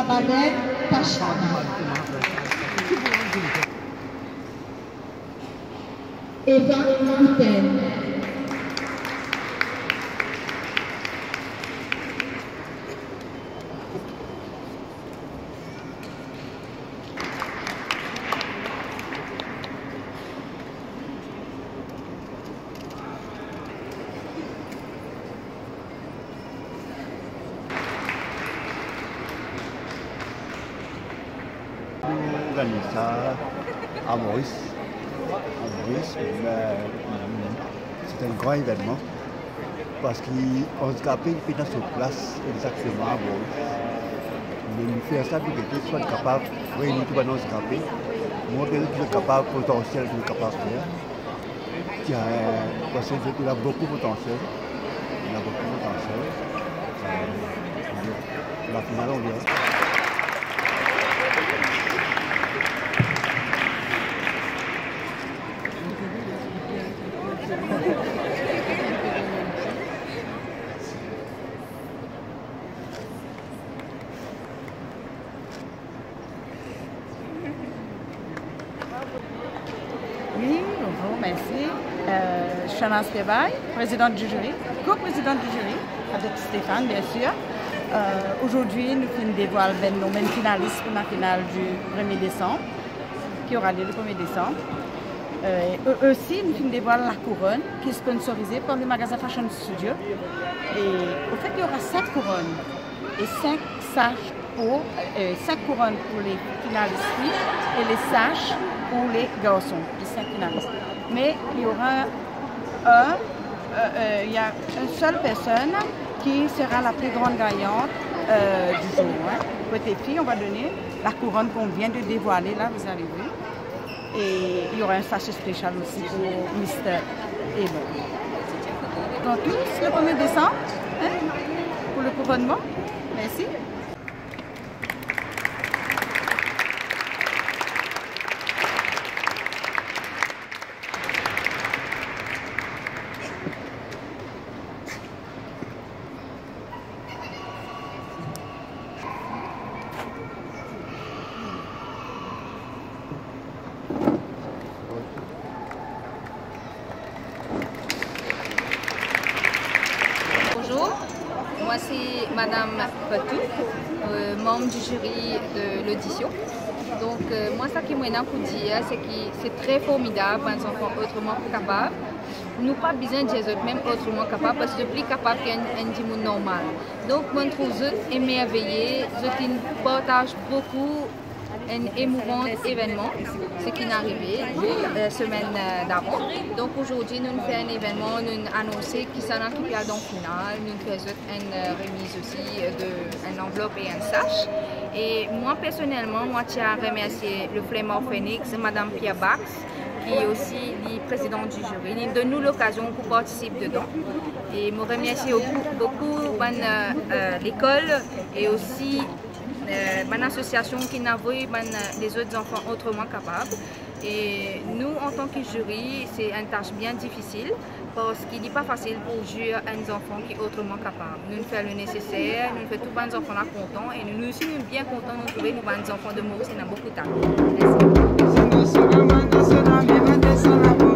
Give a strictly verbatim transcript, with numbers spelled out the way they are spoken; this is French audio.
Bernadette Tachana. Eva Mouten. Organisa à Maurice. À Maurice, c'est un grand événement parce qu'on se rappelle qu'il est sur place exactement à Maurice. Mais nous faisons ça pour que tout soit capable de réunir tout le monde handicapé, montrer qu'il est capable, potentiel qu'il est capable de faire. Parce qu'il a beaucoup de potentiel. Il a beaucoup de potentiel. La finale, on vient. Oui, bonjour, merci. Euh, Chana Spebaï, présidente du jury, co-présidente du jury, avec Stéphane, bien sûr. Euh, Aujourd'hui, nous finissons dévoiler nos mêmes finalistes pour la finale du premier décembre, qui aura lieu le premier décembre. Euh, eux aussi, nous finissons dévoiler la couronne, qui est sponsorisée par le magasin Fashion Studio. Et au fait, il y aura sept couronnes et cinq sages pour, euh, cinq couronnes pour les finalistes filles et les sages pour les garçons, les cinq finalistes. Mais il y aura un, euh, euh, il y a une seule personne qui sera la plus grande gagnante euh, du jour. Hein. Côté filles, on va donner la couronne qu'on vient de dévoiler, là, vous avez vu. Et il y aura un sachet spécial aussi pour mister Evan. Donc tous le premier décembre, hein, pour le couronnement. Merci. Bonjour, moi c'est Madame Patou, euh, membre du jury de l'audition. Donc euh, moi ça qui m'a dire c'est que c'est très formidable pour les enfants autrement capables. Nous pas besoin de dire même autrement capables parce que c'est plus capable qu'un monde normal. Donc moi je trouve émerveillé, je partage beaucoup un émouvant événement, ce qui est arrivé la semaine d'avant. Donc aujourd'hui, nous faisons un événement, nous annonçons qui s'en occupe dans le final, nous faisons une remise aussi d'une enveloppe et un sache. Et moi personnellement, moi je tiens à remercier le Flamand Phoenix, Madame Pierre Bax, qui est aussi le président du jury. Il donne nous l'occasion pour participer dedans. Et je remercie beaucoup, beaucoup euh, l'école et aussi Euh, une association qui n'a vu les autres enfants autrement capables. Et nous, en tant que jury, c'est une tâche bien difficile parce qu'il n'est pas facile pour juger un enfant qui est autrement capable. Nous faisons le nécessaire, nous faisons tous les enfants là contents et nous aussi nous sommes bien contents de trouver nous les enfants de Maurice qui ont beaucoup de talent. Merci.